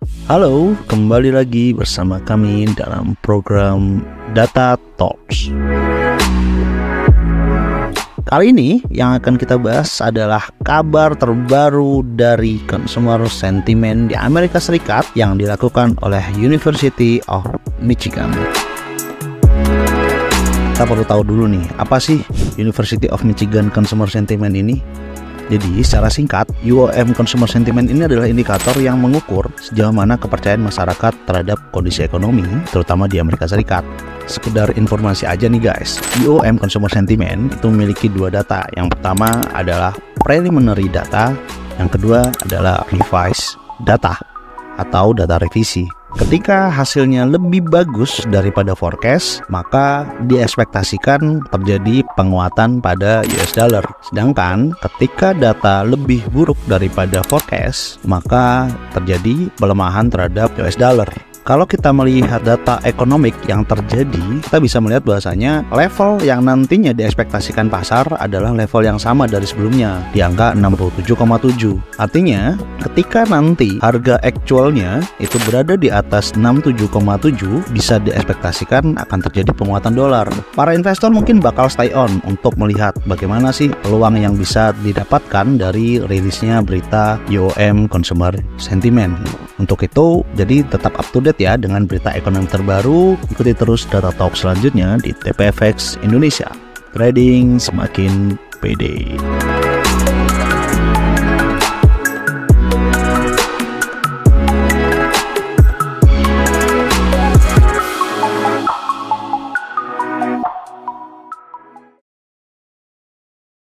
Halo, kembali lagi bersama kami dalam program Data Talks. Kali ini yang akan kita bahas adalah kabar terbaru dari consumer sentiment di Amerika Serikat yang dilakukan oleh University of Michigan. Kita perlu tahu dulu nih, apa sih University of Michigan Consumer Sentiment ini? Jadi secara singkat, UOM Consumer Sentiment ini adalah indikator yang mengukur sejauh mana kepercayaan masyarakat terhadap kondisi ekonomi, terutama di Amerika Serikat. Sekedar informasi aja nih guys, UOM Consumer Sentiment itu memiliki dua data. Yang pertama adalah preliminary data, yang kedua adalah revised data atau data revisi. Ketika hasilnya lebih bagus daripada forecast, maka diekspektasikan terjadi penguatan pada US dollar. Sedangkan ketika data lebih buruk daripada forecast, maka terjadi pelemahan terhadap US dollar. Kalau kita melihat data ekonomik yang terjadi, kita bisa melihat bahwasanya level yang nantinya diekspektasikan pasar adalah level yang sama dari sebelumnya, di angka 67,7. Artinya, ketika nanti harga actualnya itu berada di atas 67,7, bisa diekspektasikan akan terjadi penguatan dolar. Para investor mungkin bakal stay on untuk melihat bagaimana sih peluang yang bisa didapatkan dari rilisnya berita UOM Consumer Sentiment. Untuk itu, jadi tetap up to date ya dengan berita ekonomi terbaru. Ikuti terus Data Talk selanjutnya di TPFX Indonesia. Trading semakin pede.